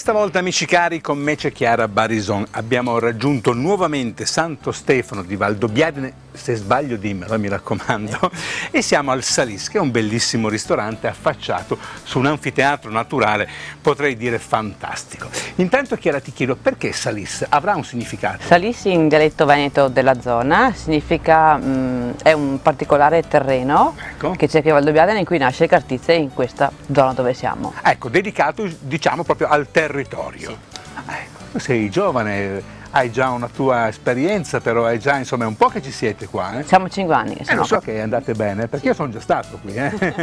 Questa volta, amici cari, con me c'è Chiara Barison. Abbiamo raggiunto nuovamente Santo Stefano di Valdobbiadene, se sbaglio dimmelo, mi raccomando, e siamo al Salis, che è un bellissimo ristorante affacciato su un anfiteatro naturale, potrei dire fantastico. Intanto, Chiara, ti chiedo, perché Salis? Avrà un significato? Salis, in dialetto veneto della zona, significa è un particolare terreno che c'è qui a Valdobbiadene, in cui nasce Cartizze, in questa zona dove siamo. Ecco, dedicato, diciamo, proprio al territorio. Sì. Ecco, tu sei giovane, hai già una tua esperienza, però hai già, insomma, è un po' che ci siete qua. Siamo 5 anni che siamo lo so qua. che andate bene, perché io sono già stato qui.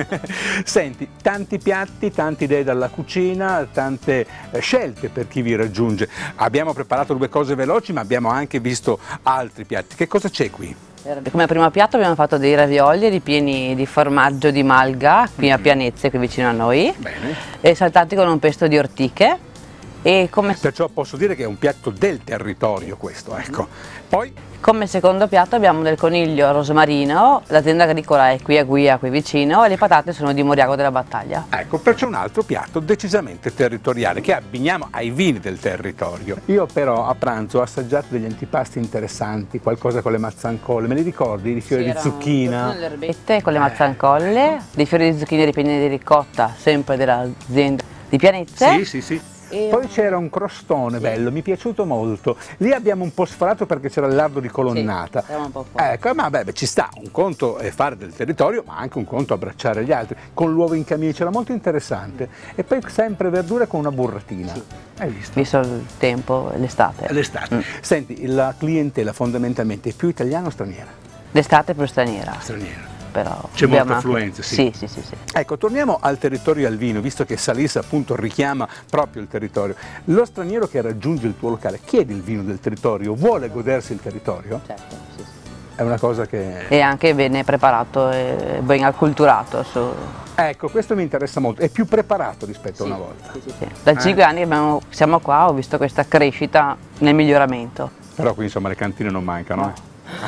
Senti, tanti piatti, tante idee dalla cucina, tante scelte per chi vi raggiunge. Abbiamo preparato 2 cose veloci, ma abbiamo anche visto altri piatti. Che cosa c'è qui? Come primo piatto abbiamo fatto dei ravioli ripieni di formaggio di malga, qui a Pianezze, qui vicino a noi, Bene. e saltati con un pesto di ortiche. E Perciò posso dire che è un piatto del territorio questo, ecco. Poi? Come secondo piatto abbiamo del coniglio a rosmarino, l'azienda agricola è qui a Guia, qui vicino, e le patate sono di Moriago della Battaglia. Ecco, perciò un altro piatto decisamente territoriale che abbiniamo ai vini del territorio. Io però a pranzo ho assaggiato degli antipasti interessanti, qualcosa con le mazzancolle, me li ricordi? Di fiori di zucchina? Le erbette con le mazzancolle, dei fiori di zucchina ripieni di ricotta, sempre dell'azienda di Pianezze. Sì, sì, sì. Poi c'era un crostone bello, mi è piaciuto molto. Lì abbiamo un po' sforato perché c'era il lardo di colonnata. Sì, un po' fuori. Ecco, ma beh, ci sta, un conto è fare del territorio, ma anche un conto abbracciare gli altri. Con l'uovo in camicia, era molto interessante. E poi sempre verdure con una burratina. Sì. Hai visto? Visto il tempo, l'estate. L'estate. Senti, la clientela fondamentalmente è più italiana o straniera? L'estate più straniera. Straniera. Però c'è abbiamo molta affluenza, sì. sì. Sì. Ecco, torniamo al territorio e al vino, visto che Salis appunto richiama proprio il territorio. Lo straniero che raggiunge il tuo locale chiede il vino del territorio, vuole godersi il territorio? Certo, sì. È una cosa che... E anche bene preparato e ben acculturato. Ecco, questo mi interessa molto, è più preparato rispetto a una volta. Sì. Da 5 anni siamo qua, ho visto questa crescita nel miglioramento. Però qui insomma le cantine non mancano, no.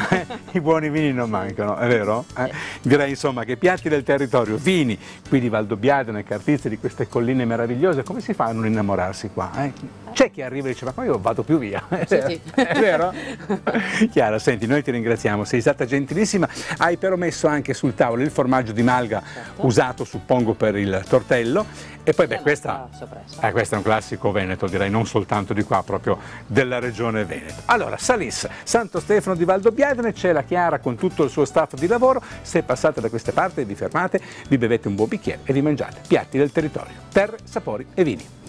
I buoni vini non mancano, è vero? Direi insomma che piatti del territorio, vini qui di Valdobbiadene, Cartizze, di queste colline meravigliose, come si fa a non innamorarsi qua? C'è chi arriva e dice ma io vado più via, Sì. È vero? Chiara, senti, noi ti ringraziamo, sei stata gentilissima, hai però messo anche sul tavolo il formaggio di malga usato suppongo per il tortello e poi beh questo è un classico veneto, direi, non soltanto di qua, proprio della regione Veneto. Allora, Salis, Santo Stefano di Valdobbiadene, c'è la Chiara con tutto il suo staff di lavoro, se passate da queste parti vi fermate, vi bevete un buon bicchiere e vi mangiate piatti del territorio, terre, sapori e vini.